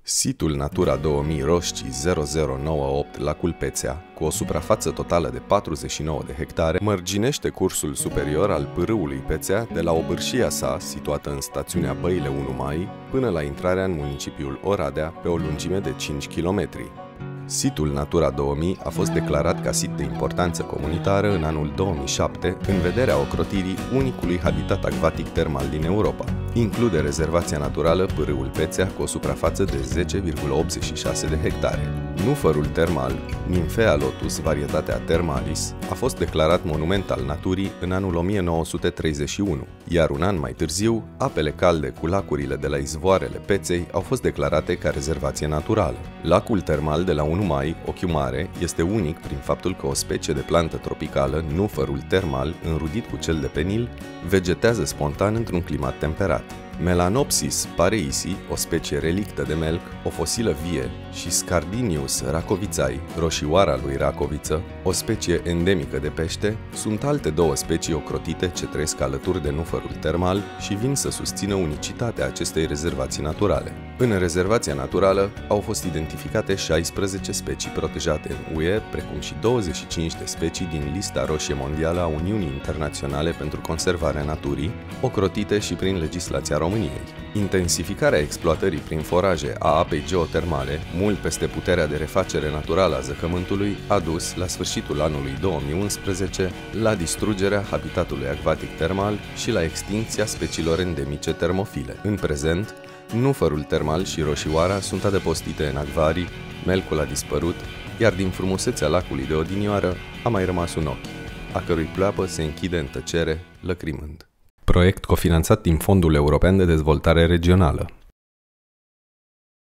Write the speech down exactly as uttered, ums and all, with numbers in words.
Situl Natura două mii Roșcii zero zero nouă opt Lacul Pețea, cu o suprafață totală de patruzeci și nouă de hectare, mărginește cursul superior al pârâului Pețea de la obârșia sa, situată în stațiunea Băile unu Mai, până la intrarea în municipiul Oradea, pe o lungime de cinci kilometri. Situl Natura două mii a fost declarat ca sit de importanță comunitară în anul două mii șapte, în vederea ocrotirii unicului habitat acvatic termal din Europa. Include rezervația naturală Pârâul Pețea, cu o suprafață de zece virgulă optzeci și șase de hectare. Nufărul termal, Nymphea lotus, varietatea Termalis, a fost declarat monument al naturii în anul o mie nouă sute treizeci și unu, iar un an mai târziu, apele calde cu lacurile de la izvoarele Peței au fost declarate ca rezervație naturală. Lacul termal de la unu Mai, Ochiu Mare, este unic prin faptul că o specie de plantă tropicală, nufărul termal, înrudit cu cel de penil, vegetează spontan într-un climat temperat. Melanopsis pareisi, o specie relictă de melc, o fosilă vie, și Scardinius racovițai, roșioara lui racoviță, o specie endemică de pește, sunt alte două specii ocrotite ce trăiesc alături de nufărul termal și vin să susțină unicitatea acestei rezervații naturale. În rezervația naturală au fost identificate șaisprezece specii protejate în U E, precum și douăzeci și cinci de specii din lista roșie mondială a Uniunii Internaționale pentru Conservarea Naturii, ocrotite și prin legislația României. Intensificarea exploatării prin foraje a apei geotermale, mult peste puterea de refacere naturală a zăcământului, a dus, la sfârșitul anului două mii unsprezece, la distrugerea habitatului acvatic termal și la extincția speciilor endemice termofile. În prezent, nufărul termal și roșioara sunt adăpostite în acvarii, melcul a dispărut, iar din frumusețea lacului de odinioară a mai rămas un ochi, a cărui pleoapă se închide în tăcere, lăcrimând. Proiect cofinanțat din Fondul European de Dezvoltare Regională.